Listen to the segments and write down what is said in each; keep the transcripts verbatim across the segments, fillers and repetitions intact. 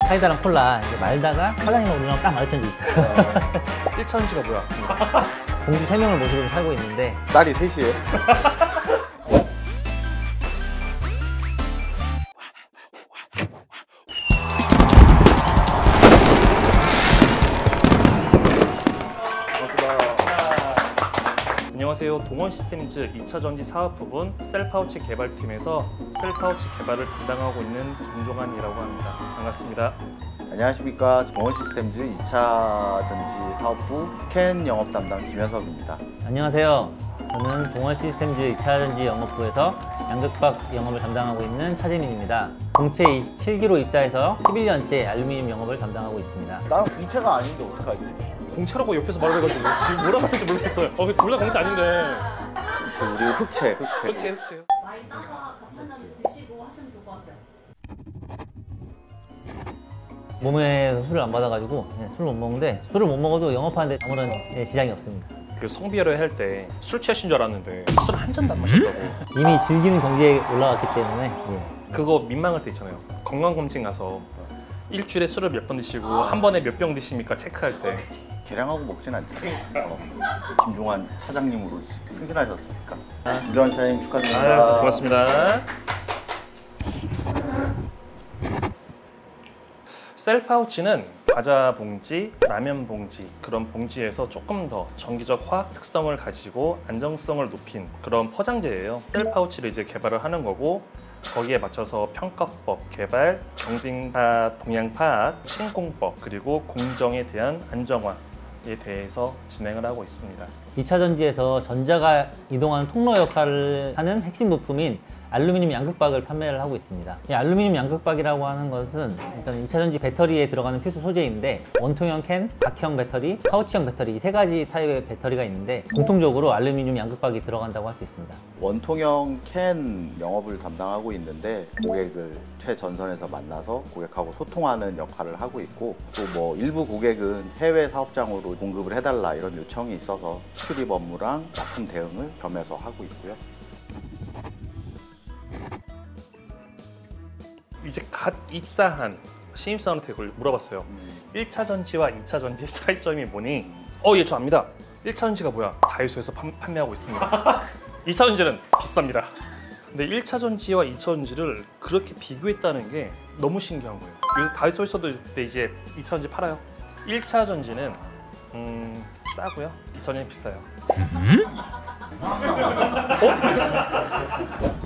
사이다랑 콜라 이제 말다가 사장님하고 누나가 딱 마주친 적이 있어요. 일 차 전지가 뭐야? 공주 세 명을 모시고 살고 있는데 딸이 셋이에요? 안녕하세요. 동원시스템즈 이 차 전지 사업 부분 셀파우치 개발팀에서 셀파우치 개발을 담당하고 있는 김종환이라고 합니다. 반갑습니다. 안녕하십니까. 동원시스템즈 이 차 전지 사업부 캔 영업 담당 김현섭입니다. 안녕하세요. 저는 동원시스템즈 이 차 전지 영업부에서 양극박 영업을 담당하고 있는 차재민입니다. 공채 이십칠 기로 입사해서 십일 년째 알루미늄 영업을 담당하고 있습니다. 나는 공채가 아닌데 어떡하지? 공채라고 옆에서 말해가지고 지금 뭐라고 하는지 모르겠어요. 어, 둘 다 공채 아닌데. 우리 흑채, 흑채. 흑채, 흑채. 와인 따서 같이 한 잔 드시고 하시면 좋을 것 같아요. 몸에 술을 안 받아가지고 술을 못 먹는데 술을 못 먹어도 영업하는데 아무런 지장이 없습니다. 그 성비회를 할 때 술 취하신 줄 알았는데 술 한 잔도 안 마셨다고. 이미 즐기는 경지에 올라갔기 때문에 예. 그거 민망할 때 있잖아요. 건강검진 가서 일주일에 술을 몇 번 드시고 한 번에 몇 병 드십니까 체크할 때. 계량하고 먹진 않잖아요. 어. 김종환 차장님으로 승진하셨으니까. 김종환 차장님 축하드립니다. 아유, 고맙습니다. 셀파우치는 과자 봉지, 라면 봉지 그런 봉지에서 조금 더 전기적 화학 특성을 가지고 안정성을 높인 그런 포장재예요. 셀파우치를 이제 개발을 하는 거고 거기에 맞춰서 평가법, 개발, 경쟁사 동향 파악, 신공법 그리고 공정에 대한 안정화에 대해서 진행을 하고 있습니다. 이 차 전지에서 전자가 이동하는 통로 역할을 하는 핵심 부품인 알루미늄 양극박을 판매를 하고 있습니다. 이 알루미늄 양극박이라고 하는 것은 일단 이 차 전지 배터리에 들어가는 필수 소재인데 원통형 캔, 박형 배터리, 파우치형 배터리 이 세 가지 타입의 배터리가 있는데 공통적으로 알루미늄 양극박이 들어간다고 할 수 있습니다. 원통형 캔 영업을 담당하고 있는데 고객을 최전선에서 만나서 고객하고 소통하는 역할을 하고 있고 또 뭐 일부 고객은 해외 사업장으로 공급을 해달라 이런 요청이 있어서 수출입 업무랑 납품 대응을 겸해서 하고 있고요. 이제 갓 입사한 신입사원한테 그걸 물어봤어요. 음. 일 차 전지와 이 차 전지의 차이점이 뭐니? 어, 예, 저 압니다. 일 차 전지가 뭐야? 다이소에서 판, 판매하고 있습니다. 이 차 전지는 비쌉니다. 근데 일 차 전지와 이 차 전지를 그렇게 비교했다는 게 너무 신기한 거예요. 요새 다이소에서도 이제 이 차 전지 팔아요. 일 차 전지는 음, 싸고요. 이 차 전지는 비싸요. 음? 어?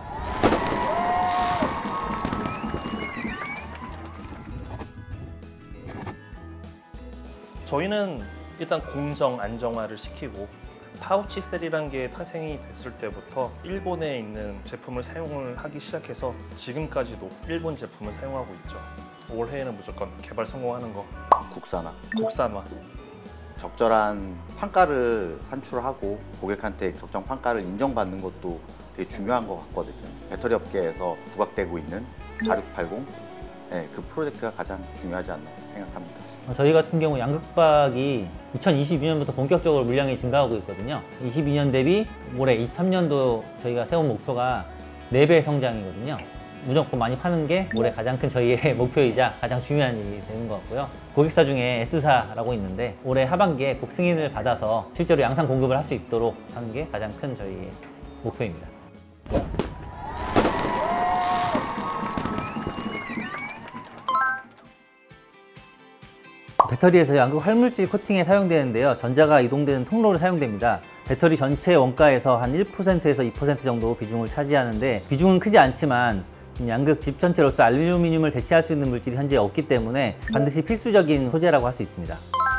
저희는 일단 공정 안정화를 시키고 파우치 셀이라는 게 탄생이 됐을 때부터 일본에 있는 제품을 사용을 하기 시작해서 지금까지도 일본 제품을 사용하고 있죠. 올해에는 무조건 개발 성공하는 거. 국산화. 국산화. 적절한 판가를 산출하고 고객한테 적정 판가를 인정받는 것도 되게 중요한 것 같거든요. 배터리 업계에서 부각되고 있는 사육팔공 네, 그 프로젝트가 가장 중요하지 않나 생각합니다. 저희 같은 경우 양극박이 이천이십이 년부터 본격적으로 물량이 증가하고 있거든요. 이십이 년 대비 올해 이십삼 년도 저희가 세운 목표가 네 배 성장이거든요. 무조건 많이 파는 게 올해 가장 큰 저희의 목표이자 가장 중요한 일이 되는 것 같고요. 고객사 중에 S사라고 있는데 올해 하반기에 꼭 승인을 받아서 실제로 양산 공급을 할 수 있도록 하는 게 가장 큰 저희의 목표입니다. 배터리에서 양극 활물질 코팅에 사용되는데요. 전자가 이동되는 통로로 사용됩니다. 배터리 전체 원가에서 한 일 퍼센트에서 이 퍼센트 정도 비중을 차지하는데 비중은 크지 않지만 양극 집 전체로서 알루미늄을 대체할 수 있는 물질이 현재 없기 때문에 반드시 필수적인 소재라고 할 수 있습니다.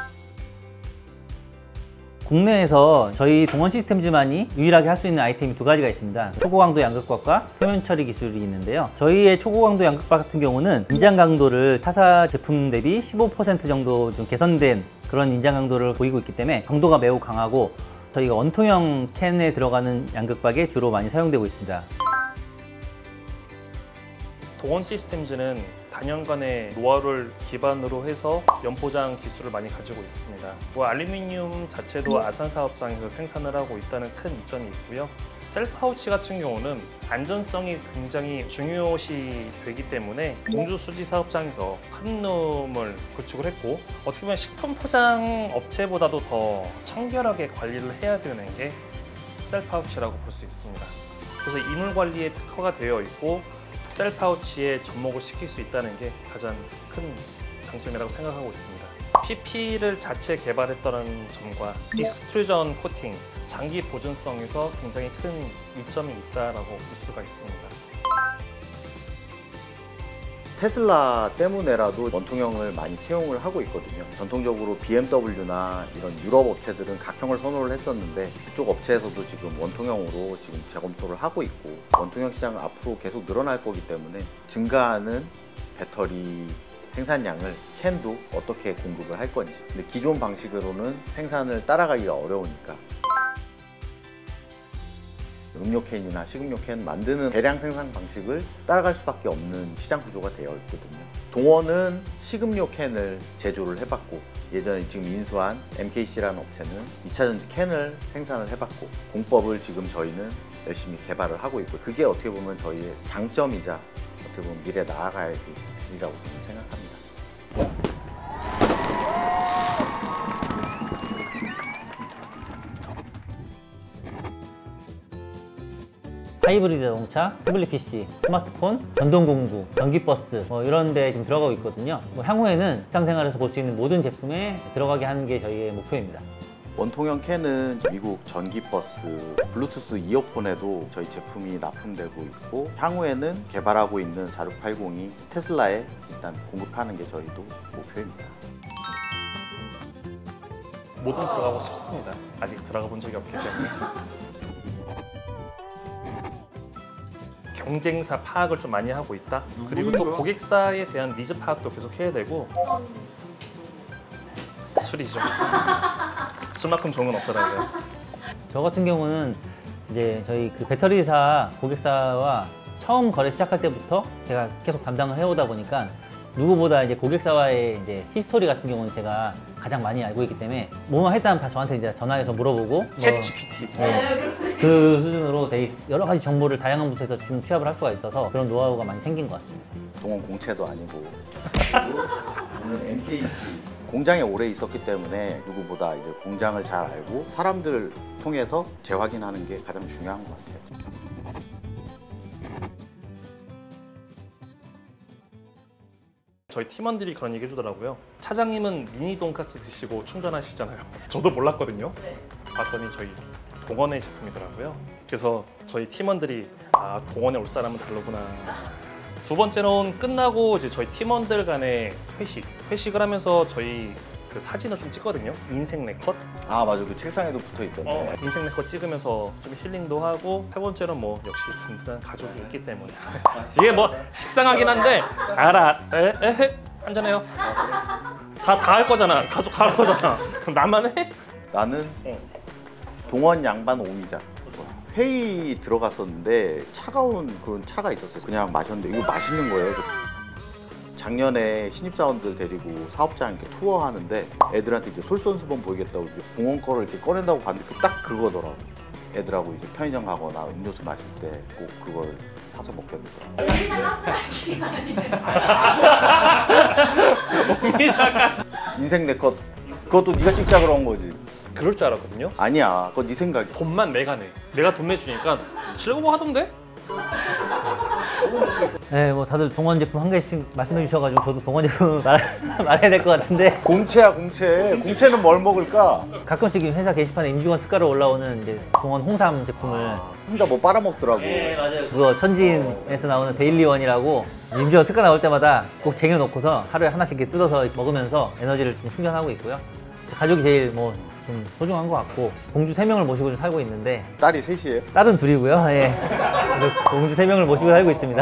국내에서 저희 동원 시스템즈만이 유일하게 할 수 있는 아이템이 두 가지가 있습니다. 초고강도 양극박과 표면 처리 기술이 있는데요. 저희의 초고강도 양극박 같은 경우는 인장 강도를 타사 제품 대비 십오 퍼센트 정도 좀 개선된 그런 인장 강도를 보이고 있기 때문에 강도가 매우 강하고 저희가 원통형 캔에 들어가는 양극박에 주로 많이 사용되고 있습니다. 동원 시스템즈는 다년간의 노하우를 기반으로 해서 연포장 기술을 많이 가지고 있습니다. 뭐 알루미늄 자체도 아산 사업장에서 생산을 하고 있다는 큰 이점이 있고요. 셀 파우치 같은 경우는 안전성이 굉장히 중요시 되기 때문에 공주 수지 사업장에서 큰 놈을 구축을 했고, 어떻게 보면 식품 포장 업체보다도 더 청결하게 관리를 해야 되는 게 셀 파우치라고 볼 수 있습니다. 그래서 이물 관리에 특화가 되어 있고 셀 파우치에 접목을 시킬 수 있다는 게 가장 큰 장점이라고 생각하고 있습니다. 피피를 자체 개발했다는 점과 익스트루전 코팅, 장기 보존성에서 굉장히 큰 이점이 있다라고 볼 수가 있습니다. 테슬라 때문에라도 원통형을 많이 채용을 하고 있거든요. 전통적으로 비엠더블유나 이런 유럽 업체들은 각형을 선호를 했었는데 그쪽 업체에서도 지금 원통형으로 지금 재검토를 하고 있고, 원통형 시장은 앞으로 계속 늘어날 거기 때문에 증가하는 배터리 생산량을 캔도 어떻게 공급을 할 건지. 근데 기존 방식으로는 생산을 따라가기가 어려우니까 음료 캔이나 식음료 캔 만드는 대량 생산 방식을 따라갈 수밖에 없는 시장 구조가 되어 있거든요. 동원은 식음료 캔을 제조를 해봤고, 예전에 지금 인수한 엠케이씨라는 업체는 이차전지 캔을 생산을 해봤고, 공법을 지금 저희는 열심히 개발을 하고 있고, 그게 어떻게 보면 저희의 장점이자 어떻게 보면 미래에 나아가야 될 길이라고 저는 생각합니다. 하이브리드 자동차, 태블릿 피씨, 스마트폰, 전동공구, 전기버스 뭐 이런 데 지금 들어가고 있거든요. 뭐 향후에는 일상생활에서 볼 수 있는 모든 제품에 들어가게 하는 게 저희의 목표입니다. 원통형 캔은 미국 전기버스, 블루투스 이어폰에도 저희 제품이 납품되고 있고, 향후에는 개발하고 있는 사육팔공이 테슬라에 일단 공급하는 게 저희도 목표입니다. 뭐든 들어가고 싶습니다. 아직 들어가 본 적이 없기 때문에. 경쟁사 파악을 좀 많이 하고 있다. 그리고 또 고객사에 대한 니즈 파악도 계속 해야 되고. 어떤 술이죠. 술만큼 좋은 건 없더라고요. 저 같은 경우는 이제 저희 그 배터리사 고객사와 처음 거래 시작할 때부터 제가 계속 담당을 해오다 보니까 누구보다 이제 고객사와의 이제 히스토리 같은 경우는 제가 가장 많이 알고 있기 때문에 뭐만 했다면 다 저한테 이제 전화해서 물어보고 챗 지피티. 네, 그 수준으로 돼 있, 여러 가지 정보를 다양한 부서에서 좀 취합을 할 수가 있어서 그런 노하우가 많이 생긴 것 같습니다. 동원 공채도 아니고 저는 엠케이씨 공장에 오래 있었기 때문에 누구보다 이제 공장을 잘 알고 사람들을 통해서 재확인하는 게 가장 중요한 것 같아요. 저희 팀원들이 그런 얘기 해주더라고요. 차장님은 미니 돈가스 드시고 충전하시잖아요. 저도 몰랐거든요. 네. 봤더니 저희 동원의 제품이더라고요. 그래서 저희 팀원들이 아, 동원에 올 사람은 다르구나. 두 번째로는 끝나고 이제 저희 팀원들 간의 회식, 회식을 하면서 저희 그 사진을 좀 찍거든요. 인생 네컷. 아 맞아, 그 책상에도 붙어 있던데. 어, 인생 네컷 찍으면서 좀 힐링도 하고, 세 번째는 뭐 역시 든든한 가족이 있기 때문에 이게 뭐 식상하긴 한데 알아. 에? 에? 한잔해요. 다 다 할 거잖아. 가족 다 할 거잖아. 나만 해? 나는 어. 동원 양반 오미자. 회의 들어갔었는데 차가운 그런 차가 있었어요. 그냥 마셨는데 이거 맛있는 거예요. 작년에 신입사원들 데리고 사업장 이렇게 투어하는데 애들한테 이제 솔선수범 보이겠다고 이제 공원 거를 이렇게 꺼낸다고 봤는데 그 딱 그거더라고. 애들하고 이제 편의점 가거나 음료수 마실 때 꼭 그걸 사서 먹게 되더라고. 오미자 가스라이팅 아니에요? 오미자 가스. 인생 내것 그것도 네가 찍자 그런 거지. 그럴 줄 알았거든요. 아니야, 그건 네 생각이야. 돈만 내가 내. 내가 돈 내주니까 즐거워 하던데? 네, 뭐 다들 동원 제품 한 개씩 말씀해 주셔가지고 저도 동원 제품 말, 말해야 될 것 같은데 공채야 공채. 공채는 뭘 먹을까? 가끔씩 회사 게시판에 임직원 특가로 올라오는 이제 동원 홍삼 제품을 혼자 뭐 빨아먹더라고. 맞아요. 그거 천진에서 나오는 데일리원이라고 임직원 특가 나올 때마다 꼭 쟁여놓고서 하루에 하나씩 이렇게 뜯어서 먹으면서 에너지를 좀 충전하고 있고요. 가족이 제일 뭐 좀 소중한 것 같고, 공주 세 명을 모시고 좀 살고 있는데 딸이 셋이에요? 딸은 둘이고요. 예. 공주 세 명을 모시고 살고 있습니다.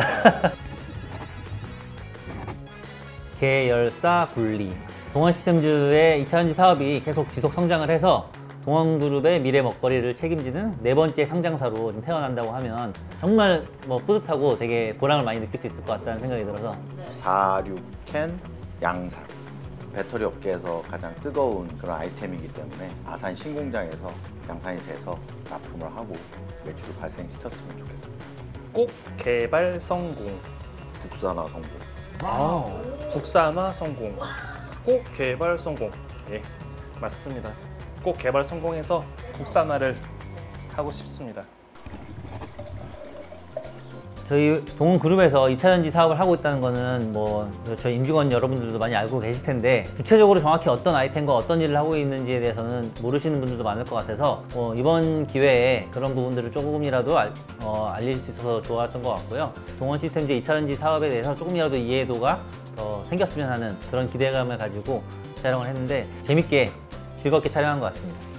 계열사 분리. 동원 시스템즈의 이차전지 사업이 계속 지속 성장을 해서 동원그룹의 미래 먹거리를 책임지는 네 번째 상장사로 좀 태어난다고 하면 정말 뭐 뿌듯하고 되게 보람을 많이 느낄 수 있을 것 같다는 생각이 들어서 사육캔 양산 배터리 업계에서 가장 뜨거운 그런 아이템이기 때문에 아산 신공장에서 양산이 돼서 납품을 하고 매출을 발생시켰으면 좋겠습니다. 꼭 개발 성공. 국산화 성공. 아, 국산화 성공. 꼭 개발 성공. 예, 맞습니다. 꼭 개발 성공해서 국산화를 하고 싶습니다. 저희 동훈그룹에서 이 차 전지 사업을 하고 있다는 거는 뭐 저희 임직원 여러분들도 많이 알고 계실 텐데 구체적으로 정확히 어떤 아이템과 어떤 일을 하고 있는지에 대해서는 모르시는 분들도 많을 것 같아서 어, 이번 기회에 그런 부분들을 조금이라도 알, 어, 알릴 수 있어서 좋았던 것 같고요. 동원 시스템즈의 이 차 전지 사업에 대해서 조금이라도 이해도가 더 생겼으면 하는 그런 기대감을 가지고 촬영을 했는데 재밌게 즐겁게 촬영한 것 같습니다.